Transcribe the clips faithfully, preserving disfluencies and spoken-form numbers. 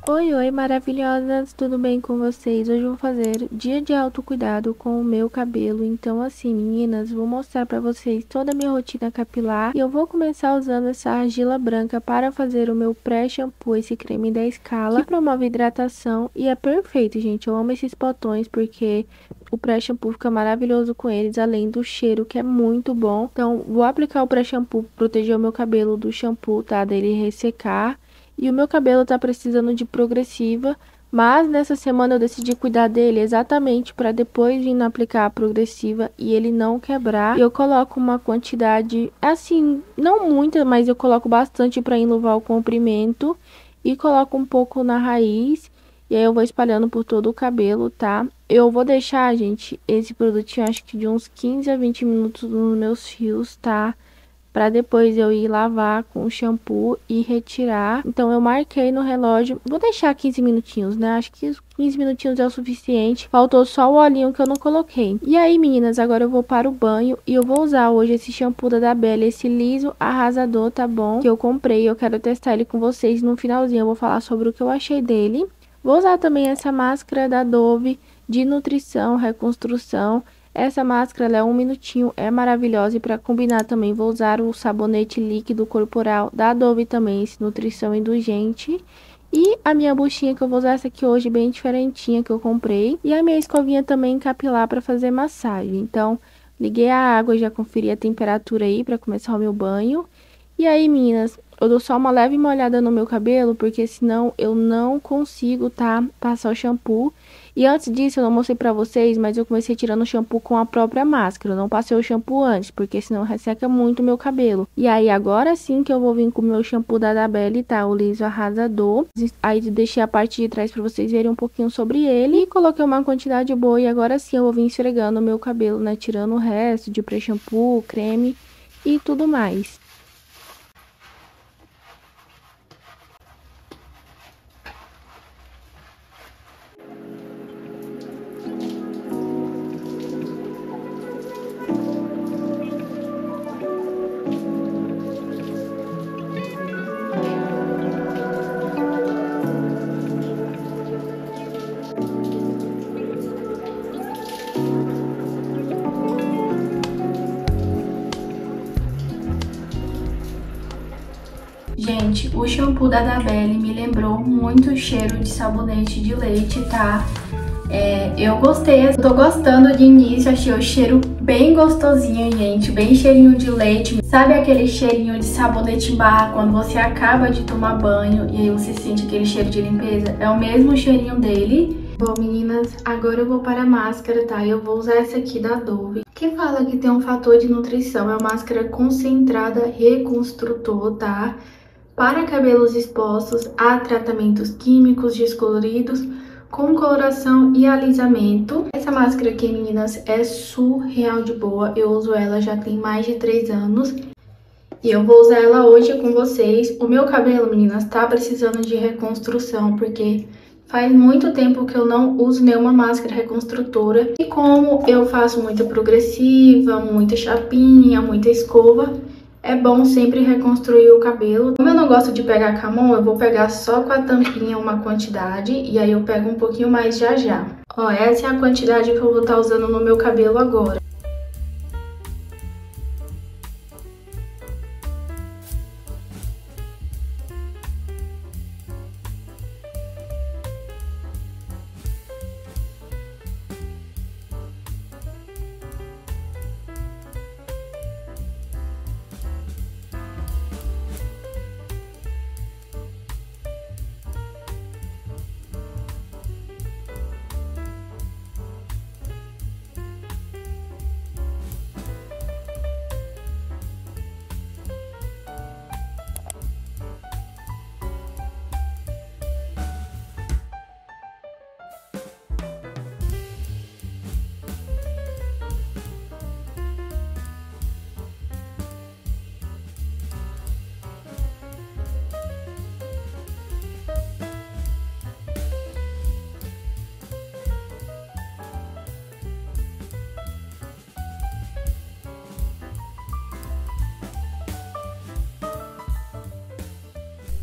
Oi, oi, maravilhosas, tudo bem com vocês? Hoje eu vou fazer dia de autocuidado com o meu cabelo. Então, assim, meninas, vou mostrar pra vocês toda a minha rotina capilar. E eu vou começar usando essa argila branca para fazer o meu pré-shampoo, esse creme da Scala, que promove hidratação e é perfeito, gente. Eu amo esses potões porque o pré-shampoo fica maravilhoso com eles, além do cheiro que é muito bom. Então, vou aplicar o pré-shampoo, proteger o meu cabelo do shampoo, tá? Dele ressecar. E o meu cabelo tá precisando de progressiva, mas nessa semana eu decidi cuidar dele exatamente para depois vir aplicar a progressiva e ele não quebrar. Eu coloco uma quantidade, assim, não muita, mas eu coloco bastante para enluvar o comprimento e coloco um pouco na raiz. E aí eu vou espalhando por todo o cabelo, tá? Eu vou deixar, gente, esse produtinho acho que de uns quinze a vinte minutos nos meus fios, tá? Para depois eu ir lavar com o shampoo e retirar. Então eu marquei no relógio, vou deixar quinze minutinhos, né? Acho que quinze minutinhos é o suficiente. Faltou só o olhinho que eu não coloquei. E aí, meninas, agora eu vou para o banho e eu vou usar hoje esse shampoo da Dabelli, esse liso arrasador, tá bom? Que eu comprei, eu quero testar ele com vocês. No finalzinho eu vou falar sobre o que eu achei dele. Vou usar também essa máscara da Dove de nutrição, reconstrução. Essa máscara ela é um minutinho, é maravilhosa. E para combinar também vou usar o sabonete líquido corporal da Dove também, esse nutrição indulgente. E a minha buchinha que eu vou usar essa aqui hoje, bem diferentinha que eu comprei. E a minha escovinha também capilar para fazer massagem. Então, liguei a água, já conferi a temperatura aí para começar o meu banho. E aí, meninas, eu dou só uma leve molhada no meu cabelo, porque senão eu não consigo, tá? Passar o shampoo. E antes disso, eu não mostrei pra vocês, mas eu comecei tirando o shampoo com a própria máscara. Eu não passei o shampoo antes, porque senão resseca muito o meu cabelo. E aí, agora sim que eu vou vir com o meu shampoo da Dabelli, tá? O liso arrasador. Aí, deixei a parte de trás pra vocês verem um pouquinho sobre ele. E coloquei uma quantidade boa. E agora sim, eu vou vir esfregando o meu cabelo, né? Tirando o resto de pré-shampoo, creme e tudo mais. Gente, o shampoo da Dabelli me lembrou muito o cheiro de sabonete de leite, tá? É, eu gostei, eu tô gostando de início, achei o cheiro bem gostosinho, gente, bem cheirinho de leite. Sabe aquele cheirinho de sabonete em barra quando você acaba de tomar banho e aí você sente aquele cheiro de limpeza? É o mesmo cheirinho dele. Bom, meninas, agora eu vou para a máscara, tá? Eu vou usar essa aqui da Dove, que fala que tem um fator de nutrição, é uma máscara concentrada reconstrutor, tá? Para cabelos expostos a tratamentos químicos descoloridos, com coloração e alisamento. Essa máscara aqui, meninas, é surreal de boa. Eu uso ela já tem mais de três anos. E eu vou usar ela hoje com vocês. O meu cabelo, meninas, tá precisando de reconstrução, porque faz muito tempo que eu não uso nenhuma máscara reconstrutora. E como eu faço muita progressiva, muita chapinha, muita escova, é bom sempre reconstruir o cabelo. Como eu não gosto de pegar com a mão, eu vou pegar só com a tampinha uma quantidade e aí eu pego um pouquinho mais já já. Ó, essa é a quantidade que eu vou estar usando no meu cabelo agora.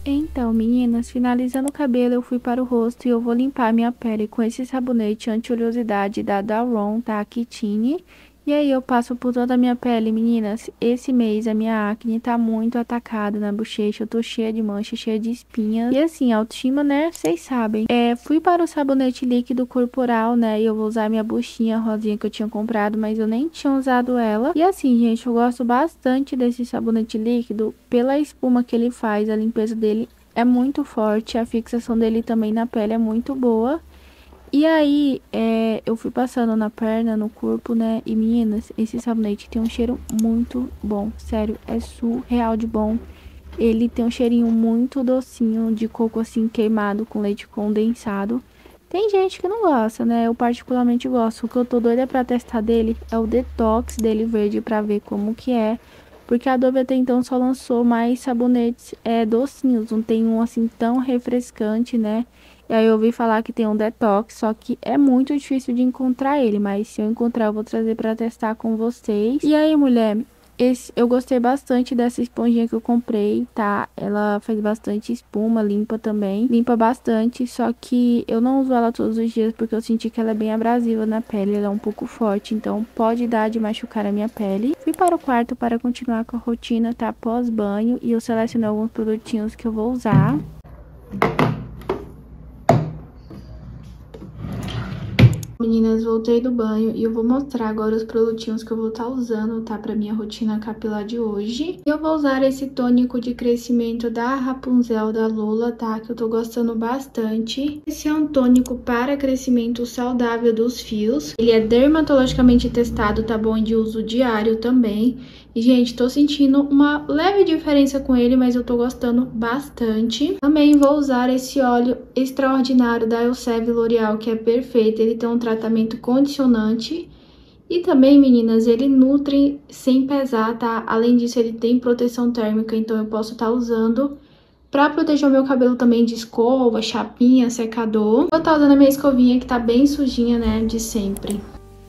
Então, meninas, finalizando o cabelo, eu fui para o rosto e eu vou limpar minha pele com esse sabonete anti-oleosidade da Dalron, tá? Kitine. E aí eu passo por toda a minha pele, meninas. Esse mês a minha acne tá muito atacada na bochecha, eu tô cheia de mancha, cheia de espinhas. E assim, autoestima, né? Vocês sabem. É, fui para o sabonete líquido corporal, né? E eu vou usar minha buchinha rosinha que eu tinha comprado, mas eu nem tinha usado ela. E assim, gente, eu gosto bastante desse sabonete líquido pela espuma que ele faz, a limpeza dele é muito forte, a fixação dele também na pele é muito boa. E aí, é, eu fui passando na perna, no corpo, né? E meninas, esse sabonete tem um cheiro muito bom. Sério, é surreal de bom. Ele tem um cheirinho muito docinho, de coco assim, queimado com leite condensado. Tem gente que não gosta, né? Eu particularmente gosto. O que eu tô doida pra testar dele é o detox dele verde pra ver como que é. Porque a Dove até então só lançou mais sabonetes é, docinhos. Não tem um assim tão refrescante, né? E aí eu ouvi falar que tem um detox, só que é muito difícil de encontrar ele, mas se eu encontrar eu vou trazer pra testar com vocês. E aí, mulher, esse, eu gostei bastante dessa esponjinha que eu comprei, tá? Ela faz bastante espuma, limpa também, limpa bastante, só que eu não uso ela todos os dias porque eu senti que ela é bem abrasiva na pele, ela é um pouco forte, então pode dar de machucar a minha pele. Fui para o quarto para continuar com a rotina, tá? Pós-banho, e eu selecionei alguns produtinhos que eu vou usar. Meninas, voltei do banho e eu vou mostrar agora os produtinhos que eu vou estar usando, tá? Pra minha rotina capilar de hoje. Eu vou usar esse tônico de crescimento da Rapunzel da Lola, tá? Que eu tô gostando bastante. Esse é um tônico para crescimento saudável dos fios. Ele é dermatologicamente testado, tá bom? De uso diário também. E, gente, tô sentindo uma leve diferença com ele, mas eu tô gostando bastante. Também vou usar esse óleo extraordinário da Elseve L'Oreal, que é perfeito. Ele tem um tratamento condicionante. E também, meninas, ele nutre sem pesar, tá? Além disso, ele tem proteção térmica, então eu posso estar usando pra proteger o meu cabelo também de escova, chapinha, secador. Vou estar usando a minha escovinha, que tá bem sujinha, né, de sempre.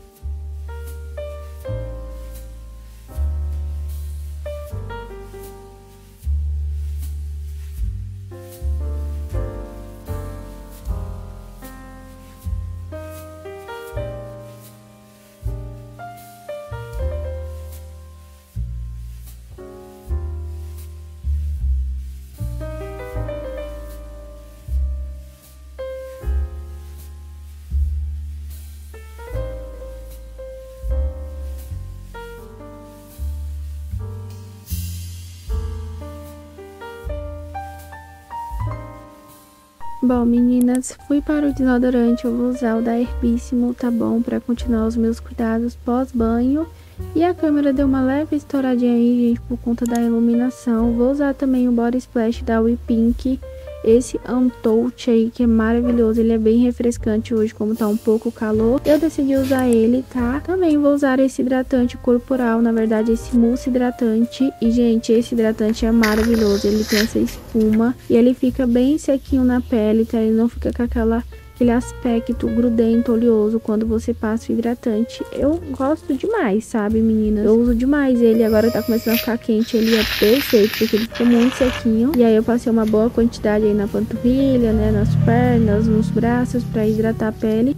Bom, meninas, fui para o desodorante, eu vou usar o da Herbíssimo, tá bom? Pra continuar os meus cuidados pós-banho. E a câmera deu uma leve estouradinha aí, gente, por conta da iluminação. Vou usar também o Body Splash da We Pink, esse Untouch aí, que é maravilhoso. Ele é bem refrescante hoje, como tá um pouco calor. Eu decidi usar ele, tá? Também vou usar esse hidratante corporal, na verdade, esse mousse hidratante. E, gente, esse hidratante é maravilhoso. Ele tem essa espuma e ele fica bem sequinho na pele, tá? Ele não fica com aquela... aquele aspecto grudento, oleoso quando você passa o hidratante. Eu gosto demais, sabe, meninas? Eu uso demais ele, agora tá começando a ficar quente, ele é perfeito, porque ele fica muito sequinho. E aí eu passei uma boa quantidade aí na panturrilha, né, nas pernas, nos braços, pra hidratar a pele.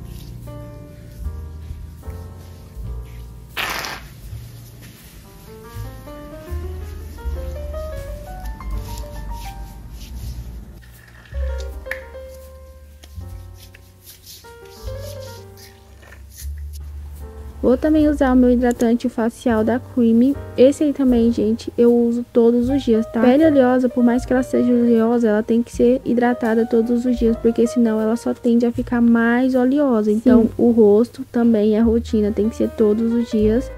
Vou também usar o meu hidratante facial da Creamy. Esse aí também, gente, eu uso todos os dias, tá? Pele oleosa, por mais que ela seja oleosa, ela tem que ser hidratada todos os dias, porque senão ela só tende a ficar mais oleosa. Então, sim, o rosto também é rotina, tem que ser todos os dias.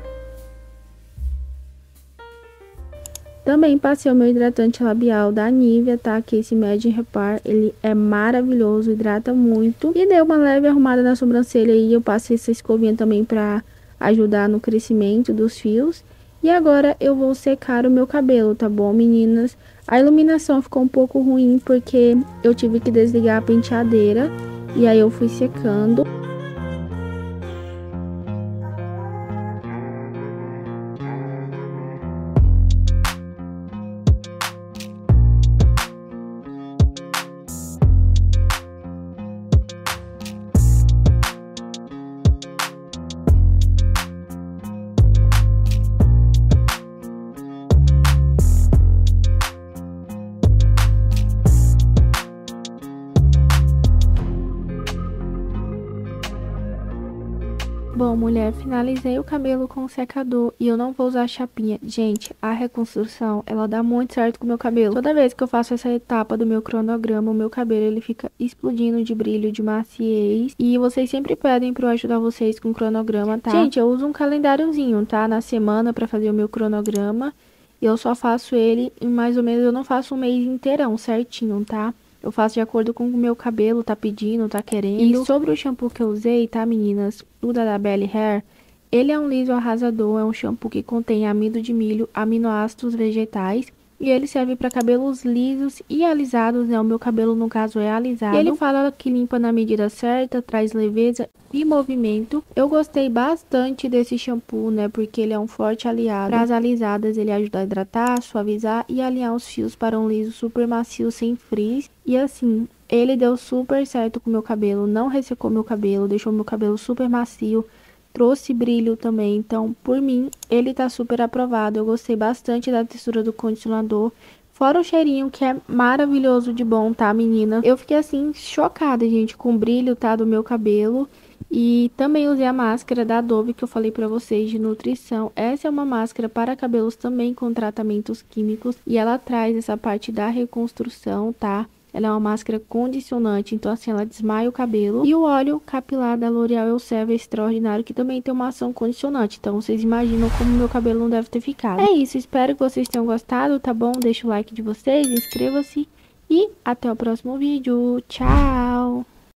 Também passei o meu hidratante labial da Nivea, tá? Que esse Made in Repar, ele é maravilhoso, hidrata muito. E deu uma leve arrumada na sobrancelha e eu passei essa escovinha também pra ajudar no crescimento dos fios. E agora eu vou secar o meu cabelo, tá bom, meninas? A iluminação ficou um pouco ruim porque eu tive que desligar a penteadeira e aí eu fui secando. Bom, mulher, finalizei o cabelo com o secador e eu não vou usar chapinha. Gente, a reconstrução, ela dá muito certo com o meu cabelo. Toda vez que eu faço essa etapa do meu cronograma, o meu cabelo, ele fica explodindo de brilho, de maciez. E vocês sempre pedem pra eu ajudar vocês com o cronograma, tá? Gente, eu uso um calendáriozinho, tá? Na semana pra fazer o meu cronograma. E eu só faço ele em mais ou menos, eu não faço um mês inteirão, certinho, tá? Eu faço de acordo com o meu cabelo tá pedindo, tá querendo. E sobre o shampoo que eu usei, tá, meninas? O da Da Belly Hair, ele é um liso arrasador, é um shampoo que contém amido de milho, aminoácidos vegetais. E ele serve para cabelos lisos e alisados, né? O meu cabelo, no caso, é alisado. E ele fala que limpa na medida certa, traz leveza e movimento. Eu gostei bastante desse shampoo, né? Porque ele é um forte aliado para as alisadas. Ele ajuda a hidratar, suavizar e alinhar os fios para um liso super macio, sem frizz. E assim, ele deu super certo com o meu cabelo, não ressecou meu cabelo, deixou meu cabelo super macio. Trouxe brilho também, então por mim ele tá super aprovado. Eu gostei bastante da textura do condicionador, fora o cheirinho que é maravilhoso de bom, tá, menina? Eu fiquei assim chocada, gente, com o brilho, tá, do meu cabelo. E também usei a máscara da Dove que eu falei pra vocês de nutrição. Essa é uma máscara para cabelos também com tratamentos químicos e ela traz essa parte da reconstrução, tá? Ela é uma máscara condicionante, então assim, ela desmaia o cabelo. E o óleo capilar da L'Oréal Elsevier Extraordinário, que também tem uma ação condicionante. Então vocês imaginam como meu cabelo não deve ter ficado. É isso, espero que vocês tenham gostado, tá bom? Deixa o like de vocês, inscreva-se e até o próximo vídeo. Tchau!